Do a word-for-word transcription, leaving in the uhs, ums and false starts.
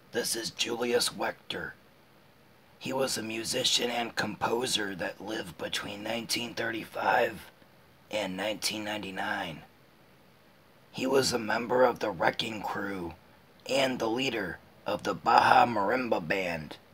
This is Julius Wechter. He was a musician and composer that lived between nineteen thirty-five and nineteen ninety-nine. He was a member of the Wrecking Crew and the leader of the Baja Marimba Band.